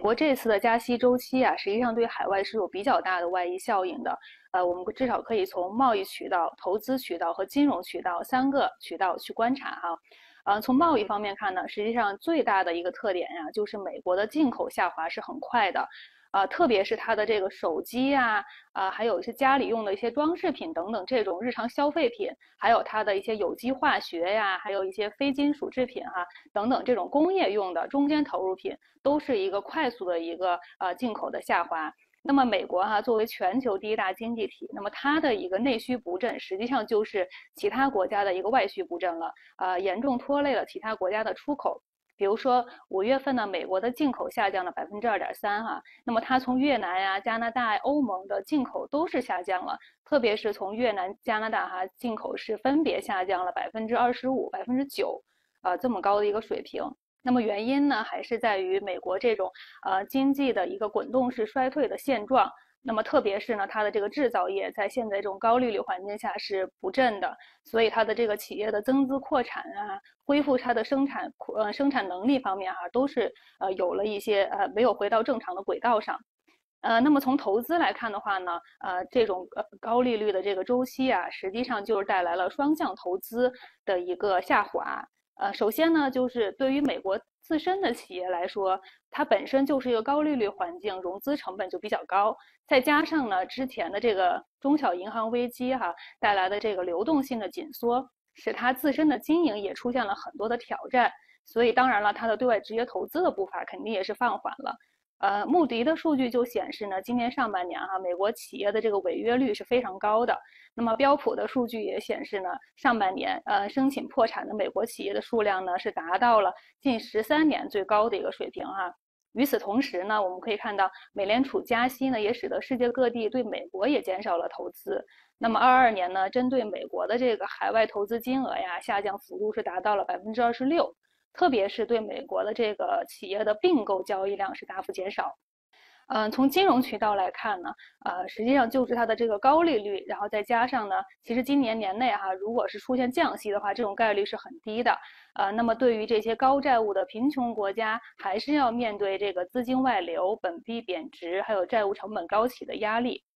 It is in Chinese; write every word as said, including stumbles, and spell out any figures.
国这次的加息周期啊，实际上对海外是有比较大的外溢效应的。呃，我们至少可以从贸易渠道、投资渠道和金融渠道三个渠道去观察哈。呃，从贸易方面看呢，实际上最大的一个特点呀，就是美国的进口下滑是很快的。啊、呃，特别是它的这个手机呀、啊，啊，还有一些家里用的一些装饰品等等这种日常消费品，还有它的一些有机化学呀，还有一些非金属制品哈、啊，等等这种工业用的中间投入品，都是一个快速的一个呃进口的下滑。那么美国哈、啊、作为全球第一大经济体，那么它的一个内需不振，实际上就是其他国家的一个外需不振了，呃，严重拖累了其他国家的出口。比如说五月份呢，美国的进口下降了百分之二点三哈，那么它从越南呀、加拿大、欧盟的进口都是下降了，特别是从越南、加拿大哈进口是分别下降了百分之二十五、百分之九，呃，这么高的一个水平。那么原因呢，还是在于美国这种呃经济的一个滚动式衰退的现状。那么特别是呢，它的这个制造业在现在这种高利率环境下是不振的，所以它的这个企业的增资扩产啊，恢复它的生产呃生产能力方面啊，都是呃有了一些呃没有回到正常的轨道上。呃，那么从投资来看的话呢，呃，这种呃高利率的这个周期啊，实际上就是带来了双向投资的一个下滑。呃，首先呢，就是对于美国自身的企业来说，它本身就是一个高利率环境，融资成本就比较高，再加上呢之前的这个中小银行危机哈带来的这个流动性的紧缩，使它自身的经营也出现了很多的挑战。所以当然了，它的对外直接投资的步伐肯定也是放缓了。呃，穆迪的数据就显示呢，今年上半年哈、啊，美国企业的这个违约率是非常高的。那么标普的数据也显示呢，上半年呃申请破产的美国企业的数量呢是达到了近十三年最高的一个水平哈、啊。与此同时呢，我们可以看到美联储加息呢，也使得世界各地对美国也减少了投资。那么二二年呢，针对美国的这个海外投资金额呀，下降幅度是达到了百分之二十六。特别是对美国的这个企业的并购交易量是大幅减少。嗯，从金融渠道来看呢，呃，实际上就是它的这个高利率，然后再加上呢，其实今年年内哈，如果是出现降息的话，这种概率是很低的。呃，那么对于这些高债务的贫穷国家，还是要面对这个资金外流、本币贬值，还有债务成本高企的压力。